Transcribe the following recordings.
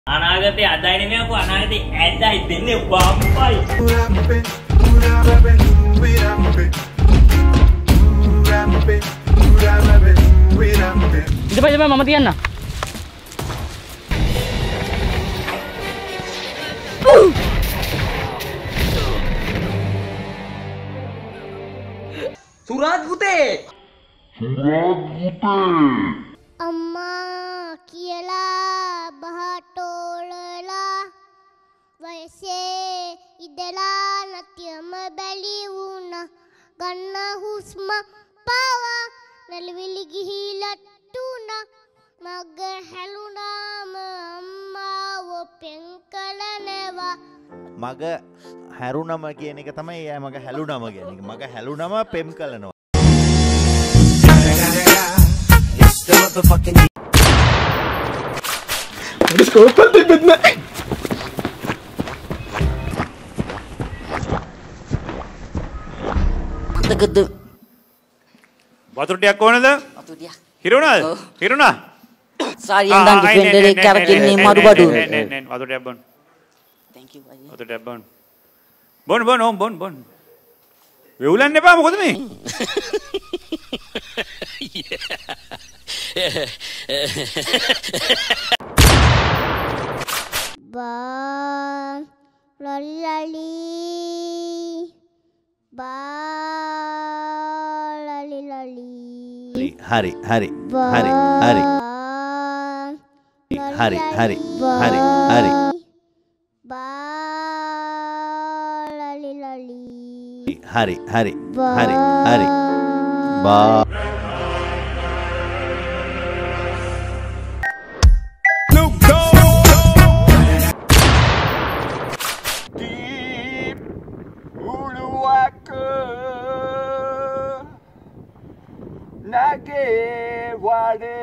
අනාගතේ අදයි නෙමෙයි අකෝ අනාගතේ ඇදයි දෙන්නේ බම්පයි. ඉතින් මම තියන්න. සුරාජ් පුතේ. අම්මා කියලා බහටෝලලා වයසේ ඉඳලා නැතිවම බැලි වුණා ගන්න හුස්ම පාවා නැලවිලි ගිහිලට්ටුණා මග හැලුණාම අම්මාව පෙන් කළ නෙවා මග හැරුණම කියන එක තමයි එයා මග හැලුණම කියන එක මග හැලුණම පෙම් කළනවා වතුර ටිකක් ඕනද? වතුර ටික. හිරුණාද? හිරුණා? සාරියෙන් දන් ඩිෆෙන්ඩර් එක කරකින්නේ මරු බඩු. නෑ වතුර ටිකක් බොන්න. Thank you අයියා. වතුර ටිකක් බොන්න. බොන්න. වෙවුලන්න එපා මොකද මේ? බා ලලලි බා ලලලි හරි බා Nage wade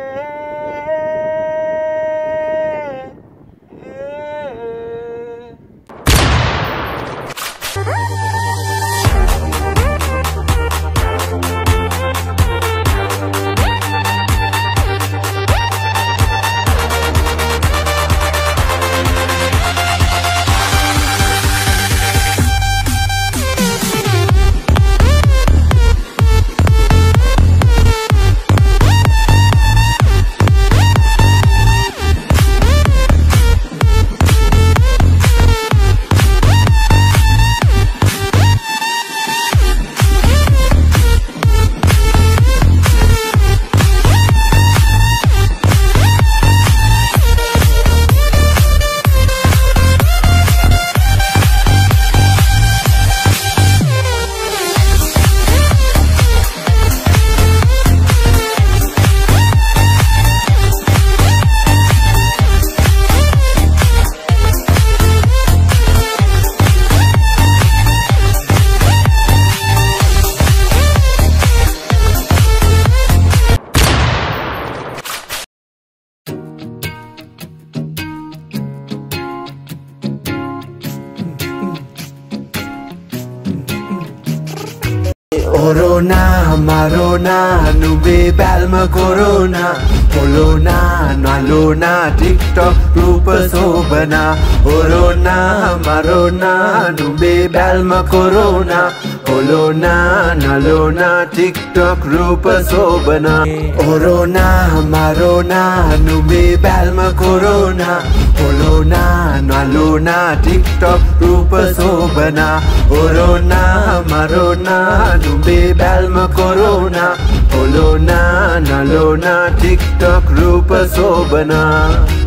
Corona, Marona, Nube, Balma, Corona, Polona, Nalona, TikTok, Rupa, Sobana, Corona, Marona, Nube, Balma, Corona, Polona, Nalona, TikTok, Rupa, Sobana, Corona, Marona, Nube, Balma, Corona, Polona, Nalona, TikTok, Rupa, Sobana, Corona, Marona, Nube, Balma, Corona, Polona, Nalona, TikTok, Rupa, Sobana.